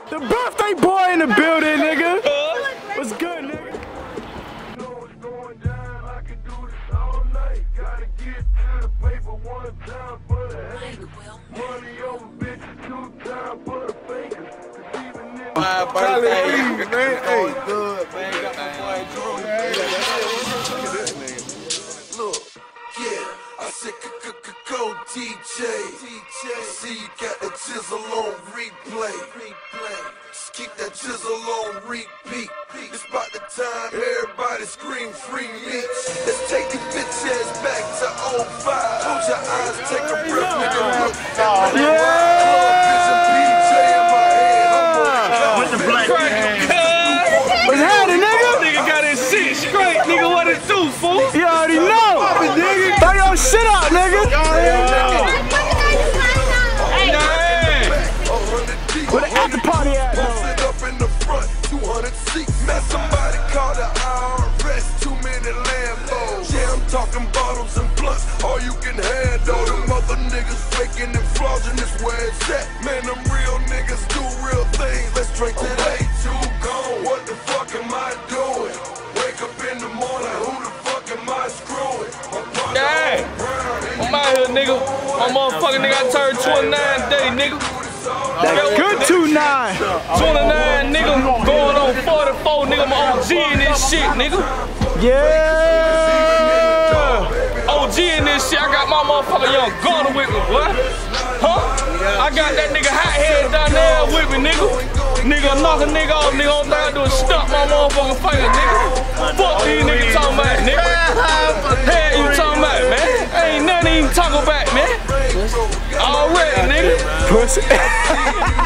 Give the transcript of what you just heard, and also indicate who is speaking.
Speaker 1: The birthday boy in the building, nigga. What's good, nigga?
Speaker 2: My birthday, man. Hey, good, man. Got my boy Drew.
Speaker 3: Look, yeah, I said go DJ. See you got that chisel on replay. Just keep that chisel on repeat. It's about the time everybody scream free meat. Let's take these bitch ass back to 05. Close your eyes, take a breath, nigga. Look,
Speaker 1: What's happening, nigga?
Speaker 4: Nigga got his shit straight, nigga. What it do, fool?
Speaker 1: You already know. Throw your shit out, nigga. Where the after party at, though?
Speaker 3: Up in the front, 200 seats. Man, somebody called the IRS. Too many Lambos. Yeah, I'm talking bottles and blunts. All you can handle. Them other niggas faking and flogging is where it's at. Man, them real niggas do real things. Let's drink to that. Too gone. What the fuck am I doing? Wake up in the morning. Who the fuck am I screwing?
Speaker 4: Yeah. I'm out here, nigga. My motherfucking nigga, I turned 29 today, nigga.
Speaker 1: That's good 29.
Speaker 4: 29, nigga. Going on 44, nigga. I'm OG in this shit, nigga.
Speaker 1: Yeah.
Speaker 4: OG in this shit. I got my motherfucking young gunner with me, boy. Huh? I got that nigga hot head down there with me, nigga. Nigga knock a nigga off, nigga. All I do is stop my motherfucking finger, nigga. Fuck these niggas talking about, nigga. Hell you talking about, man? Ain't nothing even talk about, man. Already, nigga.
Speaker 1: Pussy.